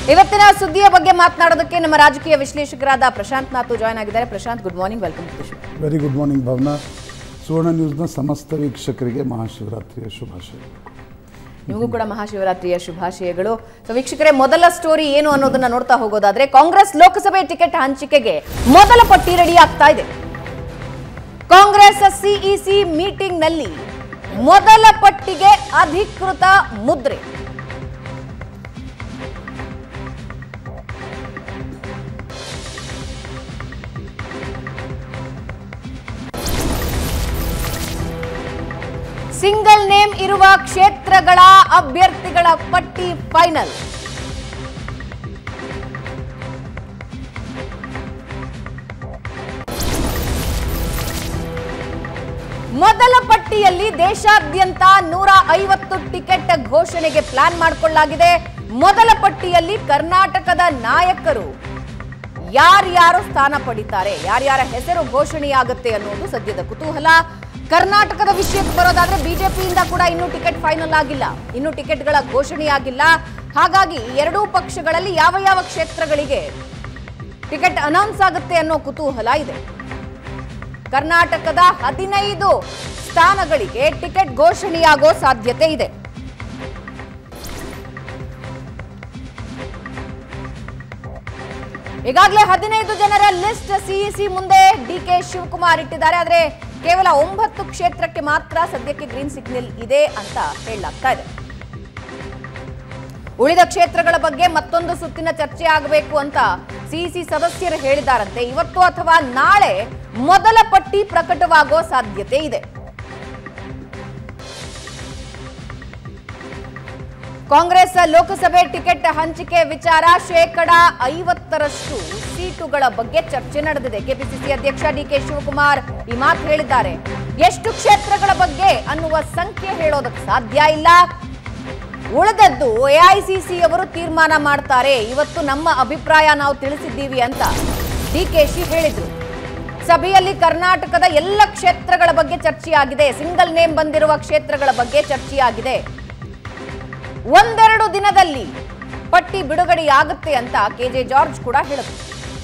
ಇವತ್ತಿನ ಸುದ್ದಿಯ ಬಗ್ಗೆ ಮಾತನಾಡೋದಕ್ಕೆ ನಮ್ಮ ರಾಜಕೀಯ ವಿಶ್ಲೇಷಕರಾದ ಪ್ರಶಾಂತ್ ನಾಥು ಜಾಯ್ನ್ ಆಗಿದ್ದಾರೆ. Prashanth, good morning, welcome to the show. Very good morning Bhavana. Suvarna ನ್ಯೂಸ್ನ ಸಮಸ್ತ ವೀಕ್ಷಕರಿಗೆ ಮಹಾಶಿವರಾತ್ರಿಯ ಶುಭಾಶಯಗಳು. ನಿಮಗೂ ಕೂಡ ಮಹಾಶಿವರಾತ್ರಿಯ ಶುಭಾಶಯಗಳು. ಸೊ ವೀಕ್ಷಕರೇ, ಮೊದಲ ಸ್ಟೋರಿ ಏನು ಅನ್ನೋದನ್ನ ನೋಡ್ತಾ ಹೋಗೋದಾದ್ರೆ, ಕಾಂಗ್ರೆಸ್ ಲೋಕಸಭೆ ಟಿಕೆಟ್ ಹಂಚಿಕೆಗೆ ಮೊದಲ ಪಟ್ಟಿ ರೆಡಿ ಆಗ್ತಾ ಇದೆ. ಕಾಂಗ್ರೆಸ್ ಸಿಇಸಿ ಮೀಟಿಂಗ್ ನಲ್ಲಿ ಮೊದಲ ಪಟ್ಟಿಗೆ ಅಧಿಕೃತ ಮುದ್ರೆ. ಸಿಂಗಲ್ ನೇಮ್ ಇರುವ ಕ್ಷೇತ್ರಗಳ ಅಭ್ಯರ್ಥಿಗಳ ಪಟ್ಟಿ ಫೈನಲ್. ಮೊದಲ ಪಟ್ಟಿಯಲ್ಲಿ ದೇಶಾದ್ಯಂತ 150 ಟಿಕೆಟ್ ಘೋಷಣೆಗೆ ಪ್ಲಾನ್ ಮಾಡಿಕೊಳ್ಳಲಾಗಿದೆ. ಮೊದಲ ಪಟ್ಟಿಯಲ್ಲಿ ಕರ್ನಾಟಕದ ನಾಯಕರು ಯಾರ್ಯಾರು ಸ್ಥಾನ ಪಡಿತಾರೆ, ಯಾರ್ಯಾರ ಹೆಸರು ಘೋಷಣೆಯಾಗುತ್ತೆ ಅನ್ನೋದು ಸದ್ಯದ ಕುತೂಹಲ. ಕರ್ನಾಟಕದ ವಿಷಯಕ್ಕೆ ಬರೋದಾದ್ರೆ, ಬಿಜೆಪಿಯಿಂದ ಕೂಡ ಇನ್ನೂ ಟಿಕೆಟ್ ಫೈನಲ್ ಆಗಿಲ್ಲ, ಇನ್ನೂ ಟಿಕೆಟ್ಗಳ ಘೋಷಣೆಯಾಗಿಲ್ಲ. ಹಾಗಾಗಿ ಎರಡೂ ಪಕ್ಷಗಳಲ್ಲಿ ಯಾವ ಯಾವ ಕ್ಷೇತ್ರಗಳಿಗೆ ಟಿಕೆಟ್ ಅನೌನ್ಸ್ ಆಗುತ್ತೆ ಅನ್ನೋ ಕುತೂಹಲ ಇದೆ. ಕರ್ನಾಟಕದ 15 ಸ್ಥಾನಗಳಿಗೆ ಟಿಕೆಟ್ ಘೋಷಣೆಯಾಗೋ ಸಾಧ್ಯತೆ ಇದೆ. ಈಗಾಗಲೇ 15 ಜನರ ಲಿಸ್ಟ್ ಸಿಇಸಿ ಮುಂದೆ ಡಿಕೆ ಶಿವಕುಮಾರ್ ಇಟ್ಟಿದ್ದಾರೆ. ಆದರೆ ಕೇವಲ 9 ಕ್ಷೇತ್ರಕ್ಕೆ ಮಾತ್ರ ಸದ್ಯಕ್ಕೆ ಗ್ರೀನ್ ಸಿಗ್ನಲ್ ಇದೆ ಅಂತ ಹೇಳಲಾಗ್ತಾ ಇದೆ. ಉಳಿದ ಕ್ಷೇತ್ರಗಳ ಬಗ್ಗೆ ಮತ್ತೊಂದು ಸುತ್ತಿನ ಚರ್ಚೆ ಆಗಬೇಕು ಅಂತ ಸಿಇಸಿ ಸದಸ್ಯರು ಹೇಳಿದಾರಂತೆ. ಇವತ್ತು ಅಥವಾ ನಾಳೆ ಮೊದಲ ಪಟ್ಟಿ ಪ್ರಕಟವಾಗೋ ಸಾಧ್ಯತೆ ಇದೆ. ಕಾಂಗ್ರೆಸ್ ಲೋಕಸಭೆ ಟಿಕೆಟ್ ಹಂಚಿಕೆ ವಿಚಾರ 50% ಸೀಟುಗಳ ಬಗ್ಗೆ ಚರ್ಚೆ ನಡೆದಿದೆ. ಕೆಪಿಸಿಸಿ ಅಧ್ಯಕ್ಷ ಡಿಕೆ ಶಿವಕುಮಾರ್ ಈ ಮಾತು ಹೇಳಿದ್ದಾರೆ. ಎಷ್ಟು ಕ್ಷೇತ್ರಗಳ ಬಗ್ಗೆ ಅನ್ನುವ ಸಂಖ್ಯೆ ಹೇಳೋದಕ್ಕೆ ಸಾಧ್ಯ ಇಲ್ಲ, ಉಳಿದದ್ದು ಎಐಸಿಸಿ ಅವರು ತೀರ್ಮಾನ ಮಾಡ್ತಾರೆ, ಇವತ್ತು ನಮ್ಮ ಅಭಿಪ್ರಾಯ ನಾವು ತಿಳಿಸಿದ್ದೀವಿ ಅಂತ ಡಿಕೆಶಿ ಹೇಳಿದ್ರು. ಸಭೆಯಲ್ಲಿ ಕರ್ನಾಟಕದ ಎಲ್ಲ ಕ್ಷೇತ್ರಗಳ ಬಗ್ಗೆ ಚರ್ಚೆಯಾಗಿದೆ. ಸಿಂಗಲ್ ನೇಮ್ ಬಂದಿರುವ ಕ್ಷೇತ್ರಗಳ ಬಗ್ಗೆ ಚರ್ಚೆಯಾಗಿದೆ. ಒಂದೆರಡು ದಿನದಲ್ಲಿ ಪಟ್ಟಿ ಬಿಡುಗಡೆಯಾಗುತ್ತೆ ಅಂತ ಕೆಜೆ ಜಾರ್ಜ್ ಕೂಡ ಹೇಳಿದ್ರು.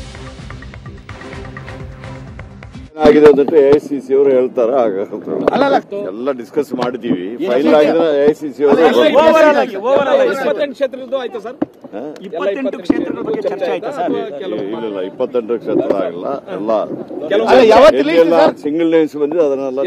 ಆಗಿದೆ ಅಂತ ಎಐಸಿಸಿ ಅವರು ಹೇಳ್ತಾರ, ಎಲ್ಲ ಡಿಸ್ಕಸ್ ಮಾಡಿದೀವಿ. ಫೈನಲ್ ಆಗಿದ್ರೆ ಎಐಸಿಸಿ ಅವರು ಇಲ್ಲ 28 ಕ್ಷೇತ್ರ ಆಗಲ್ಲ, ಎಲ್ಲ ಸಿಂಗಲ್ ನೇಮ್ಸ್ ಬಂದಿದೆ. ಅದನ್ನೆಲ್ಲ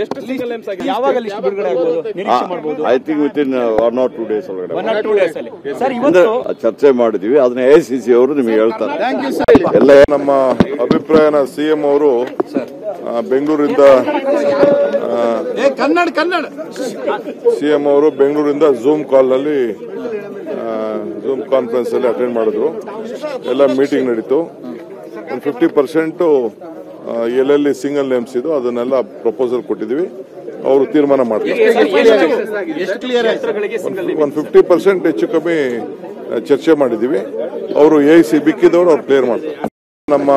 I think within 1 or 2 days ಒಳಗಡೆ ಚರ್ಚೆ ಮಾಡಿದೀವಿ. ಅದನ್ನ ಎಐಸಿಸಿ ಅವರು ನಿಮಗೆ ಹೇಳ್ತಾರೆ. ಎಲ್ಲ ನಮ್ಮ ಅಭಿಪ್ರಾಯನ ಸಿಎಂ ಅವರು ಬೆಂಗಳೂರಿಂದ ಸಿಎಂ ಅವರು ಬೆಂಗಳೂರಿಂದ ಝೂಮ್ ಕಾನ್ಫರೆನ್ಸ್ ಅಲ್ಲಿ ಅಟೆಂಡ್ ಮಾಡಿದ್ರು. ಎಲ್ಲ ಮೀಟಿಂಗ್ ನಡೀತು. ಒಂದು 50% ಎಲ್ಲೆಲ್ಲಿ ಸಿಂಗಲ್ ನೇಮ್ಸ್ ಇದು ಅದನ್ನೆಲ್ಲ ಪ್ರಪೋಸಲ್ ಕೊಟ್ಟಿದ್ದೀವಿ. ಅವರು ತೀರ್ಮಾನ ಮಾಡ್ತಾರೆ. ಒಂದು 50% ಹೆಚ್ಚು ಕಮ್ಮಿ ಚರ್ಚೆ ಮಾಡಿದ್ದೀವಿ. ಅವರು ಎಐಸಿ ಬಿಕ್ಕಿದವರು ಅವ್ರು ಕ್ಲಿಯರ್ ಮಾಡ್ತಾರೆ. ನಮ್ಮ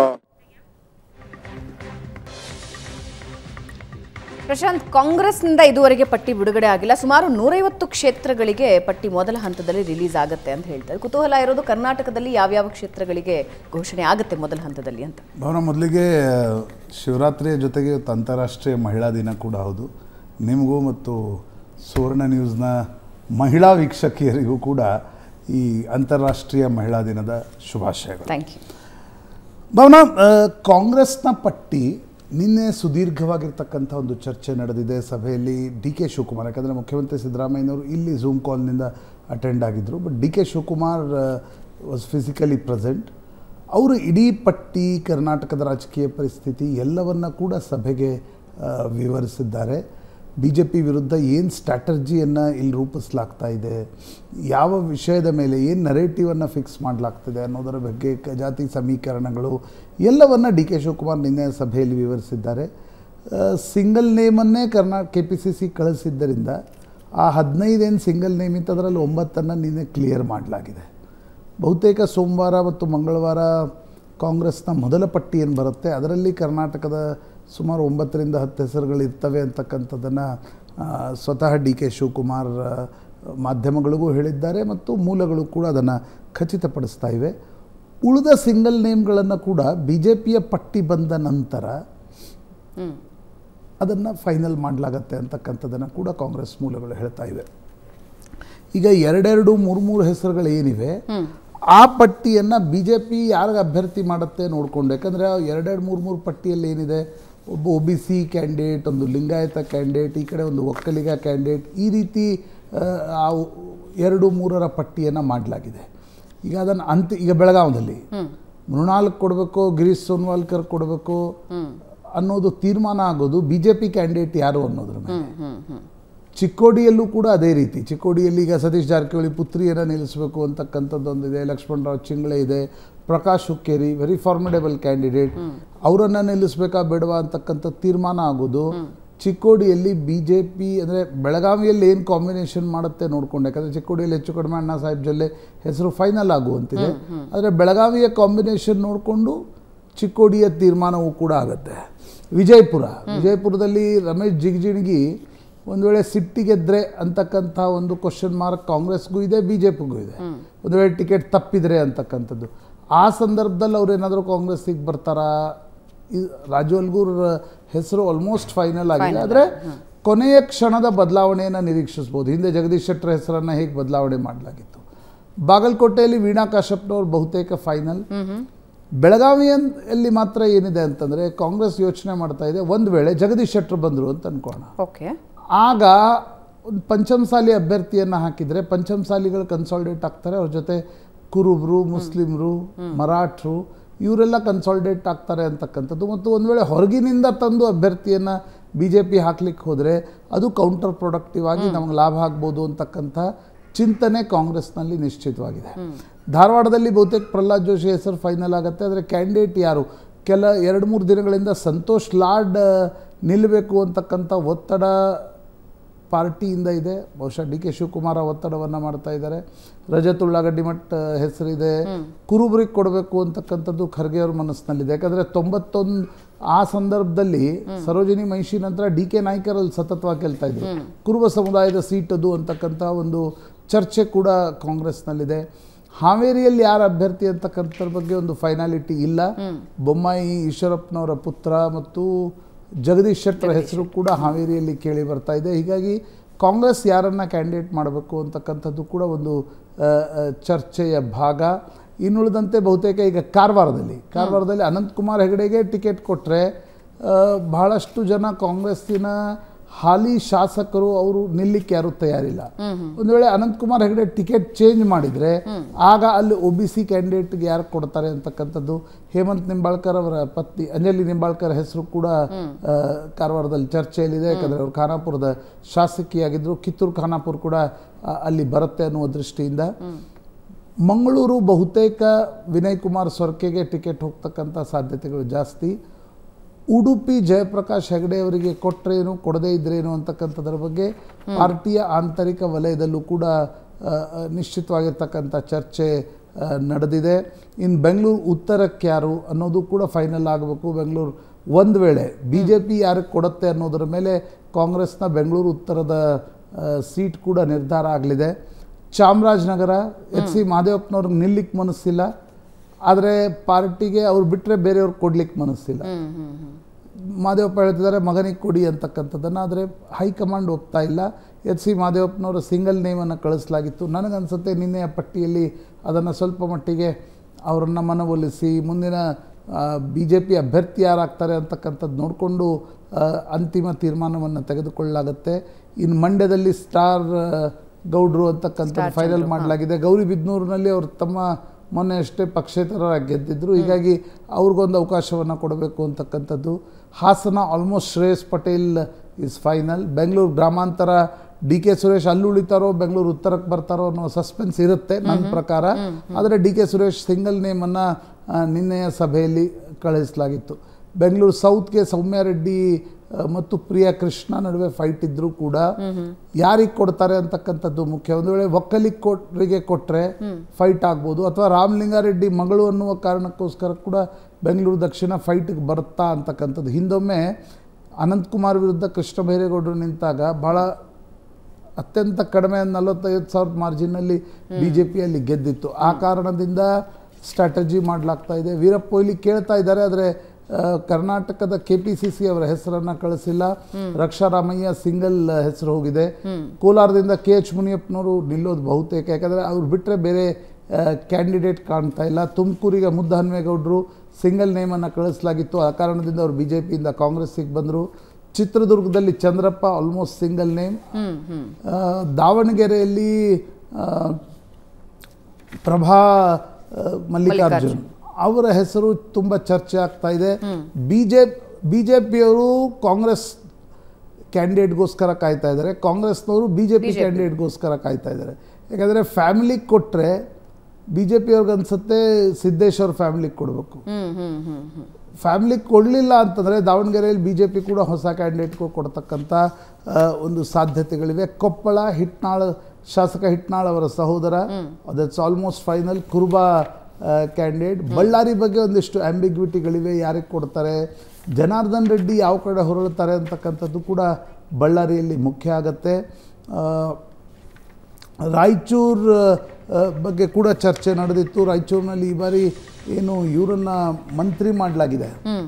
ಪ್ರಶಾಂತ್, ಕಾಂಗ್ರೆಸ್ನಿಂದ ಇದುವರೆಗೆ ಪಟ್ಟಿ ಬಿಡುಗಡೆ ಆಗಿಲ್ಲ. ಸುಮಾರು 150 ಕ್ಷೇತ್ರಗಳಿಗೆ ಪಟ್ಟಿ ಮೊದಲ ಹಂತದಲ್ಲಿ ರಿಲೀಸ್ ಆಗುತ್ತೆ ಅಂತ ಹೇಳ್ತಾರೆ. ಕುತೂಹಲ ಇರೋದು ಕರ್ನಾಟಕದಲ್ಲಿ ಯಾವ್ಯಾವ ಕ್ಷೇತ್ರಗಳಿಗೆ ಘೋಷಣೆ ಆಗುತ್ತೆ ಮೊದಲ ಹಂತದಲ್ಲಿ ಅಂತ. ಭಾವನ, ಮೊದಲಿಗೆ ಶಿವರಾತ್ರಿಯ ಜೊತೆಗೆ ಇವತ್ತು ಅಂತಾರಾಷ್ಟ್ರೀಯ ಮಹಿಳಾ ದಿನ ಕೂಡ ಹೌದು. ನಿಮಗೂ ಮತ್ತು ಸುವರ್ಣ ನ್ಯೂಸ್ನ ಮಹಿಳಾ ವೀಕ್ಷಕಿಯರಿಗೂ ಕೂಡ ಈ ಅಂತಾರಾಷ್ಟ್ರೀಯ ಮಹಿಳಾ ದಿನದ ಶುಭಾಶಯಗಳು. Thank you. ಭಾವನಾ, ಕಾಂಗ್ರೆಸ್ನ ಪಟ್ಟಿ ನಿನ್ನೆ ಸುದೀರ್ಘವಾಗಿರ್ತಕ್ಕಂಥ ಒಂದು ಚರ್ಚೆ ನಡೆದಿದೆ ಸಭೆಯಲ್ಲಿ. ಡಿ ಕೆ ಶಿವಕುಮಾರ್, ಯಾಕಂದರೆ ಮುಖ್ಯಮಂತ್ರಿ ಸಿದ್ದರಾಮಯ್ಯನವರು ಇಲ್ಲಿ ಝೂಮ್ ಕಾಲ್ನಿಂದ ಅಟೆಂಡ್ ಆಗಿದ್ದರು, but D K Shivakumar was physically present. ಅವರು ಇಡೀ ಪಟ್ಟಿ, ಕರ್ನಾಟಕದ ರಾಜಕೀಯ ಪರಿಸ್ಥಿತಿ ಎಲ್ಲವನ್ನ ಕೂಡ ಸಭೆಗೆ ವಿವರಿಸಿದ್ದಾರೆ. ಬಿ ಜೆ ಪಿ ವಿರುದ್ಧ ಏನು ಸ್ಟ್ರಾಟರ್ಜಿಯನ್ನು ಇಲ್ಲಿ ರೂಪಿಸಲಾಗ್ತಾ ಇದೆ, ಯಾವ ವಿಷಯದ ಮೇಲೆ ಏನು ನರೇಟಿವನ್ನು ಫಿಕ್ಸ್ ಮಾಡಲಾಗ್ತಿದೆ ಅನ್ನೋದರ ಬಗ್ಗೆ, ಜಾತಿ ಸಮೀಕರಣಗಳು ಎಲ್ಲವನ್ನು ಡಿ ಕೆ ಶಿವಕುಮಾರ್ ನಿನ್ನೆ ಸಭೆಯಲ್ಲಿ ವಿವರಿಸಿದ್ದಾರೆ. ಸಿಂಗಲ್ ನೇಮನ್ನೇ KPCC ಕಳಿಸಿದ್ದರಿಂದ ಆ 15 ಏನು ಸಿಂಗಲ್ ನೇಮ್ ಇತ್ತು ಅದರಲ್ಲಿ 9 ನಿನ್ನೆ ಕ್ಲಿಯರ್ ಮಾಡಲಾಗಿದೆ. ಬಹುತೇಕ ಸೋಮವಾರ ಮತ್ತು ಮಂಗಳವಾರ ಕಾಂಗ್ರೆಸ್ನ ಮೊದಲ ಪಟ್ಟಿ ಏನು ಬರುತ್ತೆ ಅದರಲ್ಲಿ ಕರ್ನಾಟಕದ ಸುಮಾರು 9 ರಿಂದ 10 ಹೆಸರುಗಳಿರ್ತವೆ ಅಂತಕ್ಕಂಥದ್ದನ್ನು ಸ್ವತಃ ಡಿ ಕೆ ಶಿವಕುಮಾರ್ ಮಾಧ್ಯಮಗಳಿಗೂ ಹೇಳಿದ್ದಾರೆ ಮತ್ತು ಮೂಲಗಳು ಕೂಡ ಅದನ್ನು ಖಚಿತಪಡಿಸ್ತಾ ಇವೆ. ಉಳಿದ ಸಿಂಗಲ್ ನೇಮ್ಗಳನ್ನು ಕೂಡ ಬಿ ಜೆ ಪಿಯ ಪಟ್ಟಿ ಬಂದ ನಂತರ ಅದನ್ನು ಫೈನಲ್ ಮಾಡಲಾಗತ್ತೆ ಅಂತಕ್ಕಂಥದ್ದನ್ನು ಕೂಡ ಕಾಂಗ್ರೆಸ್ ಮೂಲಗಳು ಹೇಳ್ತಾ ಇವೆ. ಈಗ 2-3 ಹೆಸರುಗಳು ಏನಿವೆ ಆ ಪಟ್ಟಿಯನ್ನು ಬಿ ಜೆ ಪಿ ಯಾರಿಗೆ ಅಭ್ಯರ್ಥಿ ಮಾಡುತ್ತೆ ನೋಡಿಕೊಂಡು, ಯಾಕಂದರೆ 2-3 ಪಟ್ಟಿಯಲ್ಲಿ ಏನಿದೆ, ಒಬ್ಬ OBC ಕ್ಯಾಂಡಿಡೇಟ್, ಒಂದು ಲಿಂಗಾಯತ ಕ್ಯಾಂಡಿಡೇಟ್, ಈ ಕಡೆ ಒಂದು ಒಕ್ಕಲಿಗ ಕ್ಯಾಂಡಿಡೇಟ್, ಈ ರೀತಿ 2-3 ಪಟ್ಟಿಯನ್ನು ಮಾಡಲಾಗಿದೆ. ಈಗ ಅದನ್ನು ಈಗ ಬೆಳಗಾವದಲ್ಲಿ ಮೃಣಾಲ್ಗೆ ಕೊಡಬೇಕು, ಗಿರೀಶ್ ಸೋನ್ವಾಲ್ಕರ್ ಕೊಡಬೇಕು ಅನ್ನೋದು ತೀರ್ಮಾನ ಆಗೋದು ಬಿ ಜೆ ಪಿ ಕ್ಯಾಂಡಿಡೇಟ್ ಯಾರು ಅನ್ನೋದ್ರ ಮೇಲೆ. ಚಿಕ್ಕೋಡಿಯಲ್ಲೂ ಕೂಡ ಅದೇ ರೀತಿ. ಚಿಕ್ಕೋಡಿಯಲ್ಲಿ ಈಗ ಸತೀಶ್ ಜಾರಕಿಹೊಳಿ ಪುತ್ರಿಯನ್ನು ನಿಲ್ಲಿಸಬೇಕು ಅಂತಕ್ಕಂಥದ್ದೊಂದಿದೆ, ಲಕ್ಷ್ಮಣರಾವ್ ಚಿಂಗ್ಳೆ ಇದೆ, Prakash Hukkeri very formidable candidate, ಅವರನ್ನು ನಿಲ್ಲಿಸಬೇಕಾ ಬೇಡವಾ ಅಂತಕ್ಕಂಥ ತೀರ್ಮಾನ ಆಗೋದು ಚಿಕ್ಕೋಡಿಯಲ್ಲಿ ಬಿ ಜೆ ಪಿ. ಅಂದರೆ ಬೆಳಗಾವಿಯಲ್ಲಿ ಏನು ಕಾಂಬಿನೇಷನ್ ಮಾಡುತ್ತೆ ನೋಡ್ಕೊಂಡು, ಯಾಕಂದರೆ ಚಿಕ್ಕೋಡಿಯಲ್ಲಿ ಹೆಚ್ಚು ಕಡಿಮೆ ಅಣ್ಣಾ ಸಾಹೇಬ್ ಜೊಲ್ಲೆ ಹೆಸರು ಫೈನಲ್ ಆಗುವಂತಿದೆ. ಆದರೆ ಬೆಳಗಾವಿಯ ಕಾಂಬಿನೇಷನ್ ನೋಡಿಕೊಂಡು ಚಿಕ್ಕೋಡಿಯ ತೀರ್ಮಾನವೂ ಕೂಡ ಆಗುತ್ತೆ. ವಿಜಯಪುರದಲ್ಲಿ ರಮೇಶ್ ಜಿಗಜಿಣಗಿ ಒಂದು ವೇಳೆ ಸಿಟ್ಟಿಗೆದ್ರೆ ಅಂತಕ್ಕಂಥ ಒಂದು ಕ್ವಶನ್ ಮಾರ್ಕ್ ಕಾಂಗ್ರೆಸ್ಗೂ ಇದೆ, ಬಿ ಜೆ ಪಿಗೂ ಇದೆ. ಒಂದು ವೇಳೆ ಟಿಕೆಟ್ ತಪ್ಪಿದ್ರೆ ಅಂತಕ್ಕಂಥದ್ದು, ಆ ಸಂದರ್ಭದಲ್ಲಿ ಅವ್ರು ಏನಾದರೂ ಕಾಂಗ್ರೆಸ್ಸಿಗೆ ಬರ್ತಾರಾ? ರಾಜು ಅಲ್ಗೂರ್ ಹೆಸರು ಆಲ್ಮೋಸ್ಟ್ ಫೈನಲ್ ಆಗಿದೆ, ಆದರೆ ಕೊನೆಯ ಕ್ಷಣದ ಬದಲಾವಣೆಯನ್ನು ನಿರೀಕ್ಷಿಸ್ಬೋದು. ಹಿಂದೆ ಜಗದೀಶ್ ಶೆಟ್ಟರ್ ಹೆಸರನ್ನು ಹೇಗೆ ಬದಲಾವಣೆ ಮಾಡಲಾಗಿತ್ತು. ಬಾಗಲಕೋಟೆಯಲ್ಲಿ ವೀಣಾ ಕಾಶ್ಯಪ್ನವ್ರು ಬಹುತೇಕ ಫೈನಲ್. ಬೆಳಗಾವಿಯಲ್ಲಿ ಮಾತ್ರ ಏನಿದೆ ಅಂತಂದರೆ ಕಾಂಗ್ರೆಸ್ ಯೋಚನೆ ಮಾಡ್ತಾ ಇದೆ, ಒಂದು ವೇಳೆ ಜಗದೀಶ್ ಶೆಟ್ಟರ್ ಬಂದರು ಅಂತ ಅನ್ಕೋಣ, ಆಗ ಒಂದು ಪಂಚಮಸಾಲಿ ಅಭ್ಯರ್ಥಿಯನ್ನು ಹಾಕಿದರೆ ಪಂಚಮಸಾಲಿಗಳು ಕನ್ಸಾಲಿಡೇಟ್ ಆಗ್ತಾರೆ, ಅವ್ರ ಜೊತೆ ಕುರುಬರು, ಮುಸ್ಲಿಮರು, ಮರಾಠರು ಇವರೆಲ್ಲ ಕನ್ಸಾಲಿಡೇಟ್ ಆಗ್ತಾರೆ ಅಂತಕ್ಕಂಥದ್ದು. ಮತ್ತು ಒಂದು ವೇಳೆ ಹೊರಗಿನಿಂದ ತಂದು ಅಭ್ಯರ್ಥಿಯನ್ನು ಬಿ ಜೆ ಪಿ ಹಾಕ್ಲಿಕ್ಕೆ ಹೋದರೆ ಅದು ಕೌಂಟರ್ ಪ್ರೊಡಕ್ಟಿವ್ ಆಗಿ ನಮಗೆ ಲಾಭ ಆಗ್ಬೋದು ಅಂತಕ್ಕಂಥ ಚಿಂತನೆ ಕಾಂಗ್ರೆಸ್ನಲ್ಲಿ ನಿಶ್ಚಿತವಾಗಿದೆ. ಧಾರವಾಡದಲ್ಲಿ ಬಹುತೇಕ ಪ್ರಹ್ಲಾದ್ ಜೋಶಿ ಹೆಸರು ಫೈನಲ್ ಆಗುತ್ತೆ. ಆದರೆ ಕ್ಯಾಂಡಿಡೇಟ್ ಯಾರು? 2-3 ದಿನಗಳಿಂದ ಸಂತೋಷ್ ಲಾಡ್ ನಿಲ್ಲಬೇಕು ಅಂತಕ್ಕಂಥ ಒತ್ತಡ ಪಾರ್ಟಿಯಿಂದ ಇದೆ. ಬಹುಶಃ ಡಿ ಕೆ ಶಿವಕುಮಾರ ಒತ್ತಡವನ್ನು ಮಾಡ್ತಾ ಇದ್ದಾರೆ. ರಜತ್ ಉಳ್ಳಾಗಡ್ಡಿಮಠ್ ಹೆಸರಿದೆ. ಕುರುಬರಿಗೆ ಕೊಡಬೇಕು ಅಂತಕ್ಕಂಥದ್ದು ಖರ್ಗೆ ಅವ್ರ ಮನಸ್ಸಿನಲ್ಲಿದೆ. ಯಾಕಂದರೆ 91 ಆ ಸಂದರ್ಭದಲ್ಲಿ ಸರೋಜಿನಿ ಮಹಿಷಿ ನಂತರ ಡಿ ಕೆ ನಾಯ್ಕರಲ್ಲಿ ಸತತವಾಗಿ ಗೆಲ್ತಾ ಇದ್ರು. ಕುರುಬ ಸಮುದಾಯದ ಸೀಟದು ಅಂತಕ್ಕಂಥ ಒಂದು ಚರ್ಚೆ ಕೂಡ ಕಾಂಗ್ರೆಸ್ನಲ್ಲಿದೆ. ಹಾವೇರಿಯಲ್ಲಿ ಯಾರು ಅಭ್ಯರ್ಥಿ ಅಂತಕ್ಕಂಥದ್ರ ಬಗ್ಗೆ ಒಂದು ಫೈನಾಲಿಟಿ ಇಲ್ಲ. ಬೊಮ್ಮಾಯಿ ಈಶ್ವರಪ್ಪನವರ ಪುತ್ರ ಮತ್ತು ಜಗದೀಶ್ ಶೆಟ್ಟರ್ ಹೆಸರು ಕೂಡ ಹಾವೇರಿಯಲ್ಲಿ ಕೇಳಿ ಬರ್ತಾ ಇದೆ. ಹೀಗಾಗಿ ಕಾಂಗ್ರೆಸ್ ಯಾರನ್ನು ಕ್ಯಾಂಡಿಡೇಟ್ ಮಾಡಬೇಕು ಅಂತಕ್ಕಂಥದ್ದು ಕೂಡ ಒಂದು ಚರ್ಚೆಯ ಭಾಗ. ಇನ್ನುಳಿದಂತೆ ಬಹುತೇಕ ಈಗ ಕಾರವಾರದಲ್ಲಿ ಅನಂತಕುಮಾರ್ ಹೆಗಡೆಗೆ ಟಿಕೆಟ್ ಕೊಟ್ಟರೆ ಬಹಳಷ್ಟು ಜನ ಕಾಂಗ್ರೆಸ್ಸಿನ ಹಾಲಿ ಶಾಸಕರು ಅವರು ನಿಲ್ಲಿಕ್ಕೆ ಯಾರೂ ತಯಾರಿಲ್ಲ. ಒಂದು ವೇಳೆ ಅನಂತಕುಮಾರ್ ಹೆಗಡೆ ಟಿಕೆಟ್ ಚೇಂಜ್ ಮಾಡಿದರೆ ಆಗ ಅಲ್ಲಿ OBC ಕ್ಯಾಂಡಿಡೇಟ್ಗೆ ಯಾರು ಕೊಡ್ತಾರೆ ಅಂತಕ್ಕಂಥದ್ದು. ಹೇಮಂತ್ ನಿಂಬಾಳ್ಕರ್ ಅವರ ಪತ್ನಿ ಅಂಜಲಿ ನಿಂಬಾಳ್ಕರ್ ಹೆಸರು ಕೂಡ ಕಾರವಾರದಲ್ಲಿ ಚರ್ಚೆಯಲ್ಲಿದೆ. ಯಾಕಂದರೆ ಅವರು ಖಾನಾಪುರದ ಶಾಸಕಿಯಾಗಿದ್ದರು. ಕಿತ್ತೂರು ಖಾನಾಪುರ ಕೂಡ ಅಲ್ಲಿ ಬರುತ್ತೆ ಅನ್ನುವ ದೃಷ್ಟಿಯಿಂದ. ಮಂಗಳೂರು ಬಹುತೇಕ ವಿನಯ್ ಕುಮಾರ್ ಸೊರ್ಕೆಗೆ ಟಿಕೆಟ್ ಹೋಗ್ತಕ್ಕಂಥ ಸಾಧ್ಯತೆಗಳು ಜಾಸ್ತಿ. ಉಡುಪಿ ಜಯಪ್ರಕಾಶ್ ಹೆಗಡೆ ಅವರಿಗೆ ಕೊಟ್ಟರೇನು ಕೊಡದೇ ಇದ್ರೇನು ಅಂತಕ್ಕಂಥದ್ರ ಬಗ್ಗೆ ಪಾರ್ಟಿಯ ಆಂತರಿಕ ವಲಯದಲ್ಲೂ ಕೂಡ ನಿಶ್ಚಿತವಾಗಿರ್ತಕ್ಕಂಥ ಚರ್ಚೆ ನಡೆದಿದೆ. ಇನ್ನು ಬೆಂಗಳೂರು ಉತ್ತರಕ್ಕೆ ಯಾರು ಅನ್ನೋದು ಕೂಡ ಫೈನಲ್ ಆಗಬೇಕು. ಬೆಂಗಳೂರು ಒಂದು ವೇಳೆ ಬಿ ಜೆ ಪಿ ಯಾರಿಗೆ ಕೊಡುತ್ತೆ ಅನ್ನೋದರ ಮೇಲೆ ಕಾಂಗ್ರೆಸ್ನ ಬೆಂಗಳೂರು ಉತ್ತರದ ಸೀಟ್ ಕೂಡ ನಿರ್ಧಾರ ಆಗಲಿದೆ. ಚಾಮರಾಜನಗರ HC ಮಹದೇವಪ್ಪನವ್ರಿಗೆ ನಿಲ್ಲಿಕ್ಕೆ ಮನಸ್ಸಿಲ್ಲ, ಆದರೆ ಪಾರ್ಟಿಗೆ ಅವ್ರು ಬಿಟ್ಟರೆ ಬೇರೆಯವ್ರಿಗೆ ಕೊಡ್ಲಿಕ್ಕೆ ಮನಸ್ಸಿಲ್ಲ. ಮಹದೇವಪ್ಪ ಹೇಳ್ತಿದ್ದಾರೆ ಮಗನಿಗೆ ಕೊಡಿ ಅಂತಕ್ಕಂಥದ್ದನ್ನು, ಆದರೆ ಹೈಕಮಾಂಡ್ ಒಪ್ತಾ ಇಲ್ಲ. HC ಮಹದೇವಪ್ಪನವರ ಸಿಂಗಲ್ ನೇಮನ್ನು ಕಳಿಸಲಾಗಿತ್ತು. ನನಗನ್ಸುತ್ತೆ ನಿನ್ನೆಯ ಪಟ್ಟಿಯಲ್ಲಿ ಅದನ್ನು ಸ್ವಲ್ಪ ಮಟ್ಟಿಗೆ ಅವರನ್ನು ಮನವೊಲಿಸಿ ಮುಂದಿನ BJP ಅಭ್ಯರ್ಥಿ ಯಾರಾಗ್ತಾರೆ ಅಂತಕ್ಕಂಥದ್ದು ನೋಡಿಕೊಂಡು ಅಂತಿಮ ತೀರ್ಮಾನವನ್ನು ತೆಗೆದುಕೊಳ್ಳಲಾಗುತ್ತೆ. ಇನ್ನು ಮಂಡ್ಯದಲ್ಲಿ ಸ್ಟಾರ್ ಗೌಡ್ರು ಅಂತಕ್ಕಂಥದ್ದು ಫೈನಲ್ ಮಾಡಲಾಗಿದೆ. ಗೌರಿಬಿದನೂರಿನಲ್ಲಿ ಅವರು ತಮ್ಮ ಮೊನ್ನೆ ಅಷ್ಟೇ ಪಕ್ಷೇತರರಾಗಿ ಗೆದ್ದಿದ್ರು, ಹೀಗಾಗಿ ಅವ್ರಿಗೊಂದು ಅವಕಾಶವನ್ನು ಕೊಡಬೇಕು ಅಂತಕ್ಕಂಥದ್ದು. Hassan almost Shreyas Patel is final. Bengaluru ಗ್ರಾಮಾಂತರ DK ಸುರೇಶ್ ಅಲ್ಲಿ ಉಳಿತಾರೋ ಬೆಂಗಳೂರು ಉತ್ತರಕ್ಕೆ ಬರ್ತಾರೋ ಅನ್ನೋ ಸಸ್ಪೆನ್ಸ್ ಇರುತ್ತೆ ನನ್ನ ಪ್ರಕಾರ. ಆದರೆ DK ಸುರೇಶ್ ಸಿಂಗಲ್ ನೇಮನ್ನು ನಿನ್ನೆಯ ಸಭೆಯಲ್ಲಿ ಕಳಿಸಲಾಗಿತ್ತು. ಬೆಂಗಳೂರು ಸೌತ್ಗೆ ಸೌಮ್ಯ ರೆಡ್ಡಿ ಮತ್ತು ಪ್ರಿಯಾ ಕೃಷ್ಣ ನಡುವೆ ಫೈಟ್ ಇದ್ದರೂ ಕೂಡ ಯಾರಿಗೆ ಕೊಡ್ತಾರೆ ಅಂತಕ್ಕಂಥದ್ದು ಮುಖ್ಯ. ಒಂದು ವೇಳೆ ಒಕ್ಕಲಿಗರಿಗೆ ಕೊಟ್ಟರೆ ಫೈಟ್ ಆಗ್ಬೋದು, ಅಥವಾ ರಾಮಲಿಂಗಾರೆಡ್ಡಿ ಮಗಳು ಅನ್ನುವ ಕಾರಣಕ್ಕೋಸ್ಕರ ಕೂಡ ಬೆಂಗಳೂರು ದಕ್ಷಿಣ ಫೈಟ್ಗೆ ಬರುತ್ತಾ ಅಂತಕ್ಕಂಥದ್ದು. ಹಿಂದೊಮ್ಮೆ ಅನಂತಕುಮಾರ್ ವಿರುದ್ಧ ಕೃಷ್ಣ ಬೈರೇಗೌಡರು ನಿಂತಾಗ ಭಾಳ ಅತ್ಯಂತ ಕಡಿಮೆ 45,000 ಮಾರ್ಜಿನಲ್ಲಿ BJPಯಲ್ಲಿ ಗೆದ್ದಿತ್ತು. ಆ ಕಾರಣದಿಂದ ಸ್ಟ್ರಾಟಜಿ ಮಾಡಲಾಗ್ತಾ ಇದೆ. ವೀರಪ್ಪ ಮೊಯ್ಲಿ ಕೇಳ್ತಾ ಇದ್ದಾರೆ, ಆದರೆ ಕರ್ನಾಟಕದ KPCC ಅವರ ಹೆಸರನ್ನು ಕಳಿಸಿಲ್ಲ. ರಕ್ಷಾರಾಮಯ್ಯ ಸಿಂಗಲ್ ಹೆಸರು ಹೋಗಿದೆ. ಕೋಲಾರದಿಂದ KH ಮುನಿಯಪ್ಪನವರು ನಿಲ್ಲೋದು ಬಹುತೇಕ, ಯಾಕಂದರೆ ಅವ್ರು ಬಿಟ್ಟರೆ ಬೇರೆ ಕ್ಯಾಂಡಿಡೇಟ್ ಕಾಣ್ತಾ ಇಲ್ಲ. ತುಮಕೂರಿಗೆ ಮುದ್ದಹನುಮೇಗೌಡರು ಸಿಂಗಲ್ ನೇಮನ್ನು ಕಳಿಸಲಾಗಿತ್ತು. ಆ ಕಾರಣದಿಂದ ಅವರು BJPಯಿಂದ ಕಾಂಗ್ರೆಸ್ಸಿಗೆ ಬಂದರು. ಚಿತ್ರದುರ್ಗದಲ್ಲಿ ಚಂದ್ರಪ್ಪ ಆಲ್ಮೋಸ್ಟ್ ಸಿಂಗಲ್ ನೇಮ್. ದಾವಣಗೆರೆಯಲ್ಲಿ ಪ್ರಭಾ ಮಲ್ಲಿಕಾರ್ಜುನ್ ಅವರ ಹೆಸರು ತುಂಬ ಚರ್ಚೆ ಆಗ್ತಾ ಇದೆ. ಬಿಜೆಪಿಯವರು ಕಾಂಗ್ರೆಸ್ ಕ್ಯಾಂಡಿಡೇಟ್ಗೋಸ್ಕರ ಕಾಯ್ತಾ ಇದ್ದಾರೆ, ಕಾಂಗ್ರೆಸ್ನವರು BJP ಕ್ಯಾಂಡಿಡೇಟ್ಗೋಸ್ಕರ ಕಾಯ್ತಾ ಇದ್ದಾರೆ. ಯಾಕಂದರೆ ಫ್ಯಾಮಿಲಿಗೆ ಕೊಟ್ಟರೆ BJPಯವ್ರಿಗೆ ಅನ್ಸುತ್ತೆ ಸಿದ್ದೇಶ್ವರ್ ಫ್ಯಾಮಿಲಿಗೆ ಕೊಡಬೇಕು. ಫ್ಯಾಮಿಲಿಗೆ ಕೊಡಲಿಲ್ಲ ಅಂತಂದರೆ ದಾವಣಗೆರೆಯಲ್ಲಿ BJP ಕೂಡ ಹೊಸ ಕ್ಯಾಂಡಿಡೇಟ್ಗೂ ಕೊಡ್ತಕ್ಕಂಥ ಒಂದು ಸಾಧ್ಯತೆಗಳಿವೆ. ಕೊಪ್ಪಳ ಶಾಸಕ ಹಿಟ್ನಾಳ್ ಅವರ ಸಹೋದರ, that's almost final, Kuruba candidate. Ballari ಬಗ್ಗೆ ಒಂದಿಷ್ಟು ಆಂಬಿಗ್ವಿಟಿಗಳಿವೆ, ಯಾರಿಗೆ ಕೊಡ್ತಾರೆ, ಜನಾರ್ದನ್ ರೆಡ್ಡಿ ಯಾವ ಕಡೆ ಹೊರಳ್ತಾರೆ ಅಂತಕ್ಕಂಥದ್ದು ಕೂಡ ಬಳ್ಳಾರಿಯಲ್ಲಿ ಮುಖ್ಯ ಆಗುತ್ತೆ. ರಾಯಚೂರು ಬಗ್ಗೆ ಕೂಡ ಚರ್ಚೆ ನಡೆದಿತ್ತು. ರಾಯಚೂರಿನಲ್ಲಿ ಈ ಬಾರಿ ಏನು ಇವರನ್ನು ಮಂತ್ರಿ ಮಾಡಲಾಗಿದೆ,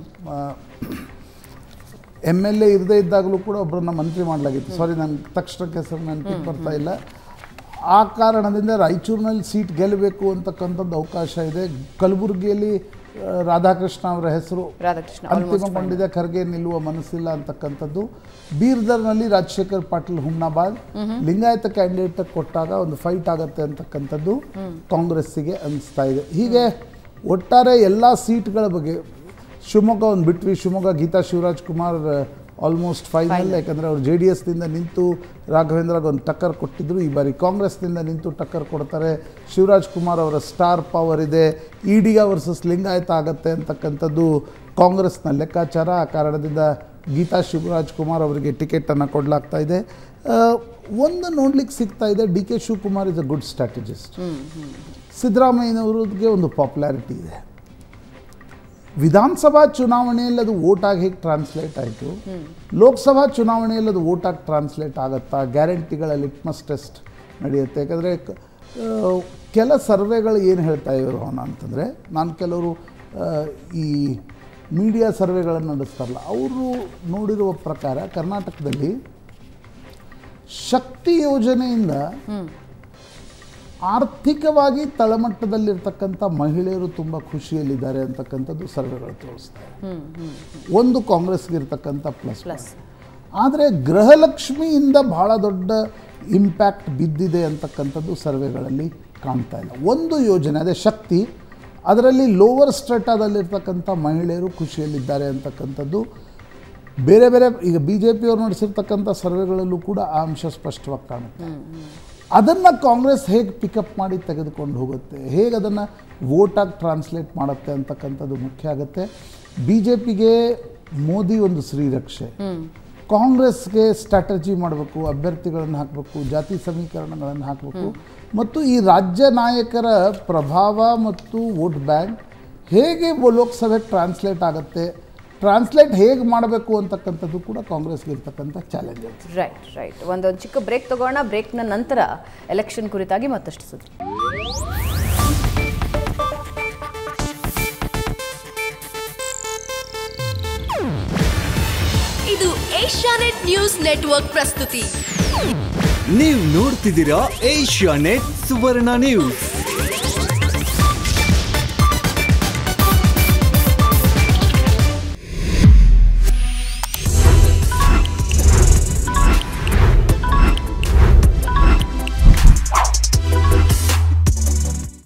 MLA ಇರದೇ ಇದ್ದಾಗಲೂ ಕೂಡ ಒಬ್ಬರನ್ನ ಮಂತ್ರಿ ಮಾಡಲಾಗಿತ್ತು. ಸಾರಿ, ನನಗೆ ತಕ್ಷಣಕ್ಕೆ ಹೆಸರು ನೆನಪಿಗೆ ಬರ್ತಾ ಇಲ್ಲ. ಆ ಕಾರಣದಿಂದ ರಾಯಚೂರಿನಲ್ಲಿ ಸೀಟ್ ಗೆಲ್ಲಬೇಕು ಅಂತಕ್ಕಂಥದ್ದು ಅವಕಾಶ ಇದೆ. ಕಲಬುರಗಿಯಲ್ಲಿ ರಾಧಾಕೃಷ್ಣ ಅವರ ಹೆಸರು ಅಂತಿಮಗೊಂಡಿದೆ, ಖರ್ಗೆ ನಿಲ್ಲುವ ಮನಸ್ಸಿಲ್ಲ ಅಂತಕ್ಕಂಥದ್ದು. ಬೀರ್ದರ್ನಲ್ಲಿ ರಾಜಶೇಖರ್ ಪಾಟೀಲ್ ಹುಮ್ನಾಬಾದ್ ಲಿಂಗಾಯತ ಕ್ಯಾಂಡಿಡೇಟ್ ಕೊಟ್ಟಾಗ ಒಂದು ಫೈಟ್ ಆಗುತ್ತೆ ಅಂತಕ್ಕಂಥದ್ದು ಕಾಂಗ್ರೆಸ್ಸಿಗೆ ಅನಿಸ್ತಾ ಇದೆ. ಹೀಗೆ ಒಟ್ಟಾರೆ ಎಲ್ಲ ಸೀಟ್ಗಳ ಬಗ್ಗೆ ಶಿವಮೊಗ್ಗ ಒಂದು ಬಿಟ್ವಿ. ಶಿವಮೊಗ್ಗ ಗೀತಾ ಶಿವರಾಜ್ ಕುಮಾರ್ ಆಲ್ಮೋಸ್ಟ್ ಫೈನಲ್, ಯಾಕಂದರೆ ಅವರು JDSನಿಂದ ನಿಂತು ರಾಘವೇಂದ್ರಗೆ ಒಂದು ಟಕ್ಕರ್ ಕೊಟ್ಟಿದ್ದರು. ಈ ಬಾರಿ ಕಾಂಗ್ರೆಸ್ನಿಂದ ನಿಂತು ಟಕ್ಕರ್ ಕೊಡ್ತಾರೆ. ಶಿವರಾಜ್ ಕುಮಾರ್ ಅವರ ಸ್ಟಾರ್ ಪವರ್ ಇದೆ. ಈಡಿಗ ವರ್ಸಸ್ ಲಿಂಗಾಯತ ಆಗುತ್ತೆ ಅಂತಕ್ಕಂಥದ್ದು ಕಾಂಗ್ರೆಸ್ನ ಲೆಕ್ಕಾಚಾರ. ಆ ಕಾರಣದಿಂದ ಗೀತಾ ಶಿವರಾಜ್ ಕುಮಾರ್ ಅವರಿಗೆ ಟಿಕೆಟನ್ನು ಕೊಡಲಾಗ್ತಾ ಇದೆ. ಒಂದು ನೋಡ್ಲಿಕ್ಕೆ ಸಿಗ್ತಾ ಇದೆ, DK Shivakumar is a good strategist. ಸಿದ್ದರಾಮಯ್ಯನವ್ರಿಗೆ ಒಂದು ಪಾಪ್ಯುಲಾರಿಟಿ ಇದೆ. ವಿಧಾನಸಭಾ ಚುನಾವಣೆಯಲ್ಲಿ ಅದು ವೋಟಾಗಿ ಹೇಗೆ ಟ್ರಾನ್ಸ್ಲೇಟ್ ಆಯಿತು, ಲೋಕಸಭಾ ಚುನಾವಣೆಯಲ್ಲಿ ಅದು ವೋಟಾಗಿ ಟ್ರಾನ್ಸ್ಲೇಟ್ ಆಗುತ್ತಾ, ಗ್ಯಾರಂಟಿಗಳ ಲಿಟ್ಮಸ್ ಟೆಸ್ಟ್ ನಡೆಯುತ್ತೆ. ಯಾಕಂದರೆ ಕೆಲ ಸರ್ವೆಗಳು ಏನು ಹೇಳ್ತಾ ಇವರು ಅಂತಂದರೆ, ನಾನು ಕೆಲವರು ಈ ಮೀಡಿಯಾ ಸರ್ವೆಗಳನ್ನು ನಡೆಸ್ತಾರಲ್ಲ, ಅವರು ನೋಡಿರುವ ಪ್ರಕಾರ ಕರ್ನಾಟಕದಲ್ಲಿ ಶಕ್ತಿ ಯೋಜನೆಯಿಂದ ಆರ್ಥಿಕವಾಗಿ ತಳಮಟ್ಟದಲ್ಲಿರ್ತಕ್ಕಂಥ ಮಹಿಳೆಯರು ತುಂಬ ಖುಷಿಯಲ್ಲಿದ್ದಾರೆ ಅಂತಕ್ಕಂಥದ್ದು ಸರ್ವೆಗಳು ತೋರಿಸ್ತಾರೆ. ಒಂದು ಕಾಂಗ್ರೆಸ್ಗೆ ಇರ್ತಕ್ಕಂಥ ಪ್ಲಸ್. ಆದರೆ ಗೃಹಲಕ್ಷ್ಮಿಯಿಂದ ಭಾಳ ದೊಡ್ಡ ಇಂಪ್ಯಾಕ್ಟ್ ಬಿದ್ದಿದೆ ಅಂತಕ್ಕಂಥದ್ದು ಸರ್ವೆಗಳಲ್ಲಿ ಕಾಣ್ತಾ ಇಲ್ಲ. ಒಂದು ಯೋಜನೆ ಅದೇ ಶಕ್ತಿ, ಅದರಲ್ಲಿ ಲೋವರ್ ಸ್ಟ್ರೆಟಾದಲ್ಲಿರ್ತಕ್ಕಂಥ ಮಹಿಳೆಯರು ಖುಷಿಯಲ್ಲಿದ್ದಾರೆ ಅಂತಕ್ಕಂಥದ್ದು ಬೇರೆ ಬೇರೆ ಈಗ BJPಯವರು ನಡೆಸಿರ್ತಕ್ಕಂಥ ಸರ್ವೆಗಳಲ್ಲೂ ಕೂಡ ಆ ಅಂಶ ಸ್ಪಷ್ಟವಾಗಿ ಕಾಣುತ್ತೆ. ಅದನ್ನು ಕಾಂಗ್ರೆಸ್ ಹೇಗೆ ಪಿಕಪ್ ಮಾಡಿ ತೆಗೆದುಕೊಂಡು ಹೋಗುತ್ತೆ, ಹೇಗೆ ಅದನ್ನು ವೋಟಾಗಿ ಟ್ರಾನ್ಸ್ಲೇಟ್ ಮಾಡುತ್ತೆ ಅಂತಕ್ಕಂಥದ್ದು ಮುಖ್ಯ ಆಗುತ್ತೆ. BJPಗೆ ಮೋದಿ ಒಂದು ಶ್ರೀರಕ್ಷೆ, ಕಾಂಗ್ರೆಸ್ಗೆ ಸ್ಟ್ರಾಟಜಿ ಮಾಡಬೇಕು, ಅಭ್ಯರ್ಥಿಗಳನ್ನು ಹಾಕಬೇಕು, ಜಾತಿ ಸಮೀಕರಣಗಳನ್ನು ಹಾಕಬೇಕು, ಮತ್ತು ಈ ರಾಜ್ಯ ನಾಯಕರ ಪ್ರಭಾವ ಮತ್ತು ವೋಟ್ ಬ್ಯಾಂಕ್ ಹೇಗೆ ಲೋಕಸಭೆಗೆ ಟ್ರಾನ್ಸ್ಲೇಟ್ ಆಗುತ್ತೆ, ಟ್ರಾನ್ಸ್ಲೇಟ್ ಹೇಗೆ ಮಾಡಬೇಕು ಅಂತಕ್ಕಂಥದ್ದು ಕೂಡ ಕಾಂಗ್ರೆಸ್ಗೆ ಇರ್ತಕ್ಕಂಥ ಚಾಲೆಂಜಸ್. ರೈಟ್. ಒಂದೊಂದು ಚಿಕ್ಕ ಬ್ರೇಕ್ ತಗೋಣ. ಬ್ರೇಕ್ನ ನಂತರ ಎಲೆಕ್ಷನ್ ಕುರಿತಾಗಿ ಮತ್ತಷ್ಟು ಸುದ್ದಿ. ಇದು ಏಷ್ಯಾನೆಟ್ ನ್ಯೂಸ್ ನೆಟ್ವರ್ಕ್ ಪ್ರಸ್ತುತಿ. ನೀವು ನೋಡ್ತಿದ್ದೀರಾ ಏಷ್ಯಾನೆಟ್ ಸುವರ್ಣ ನ್ಯೂಸ್.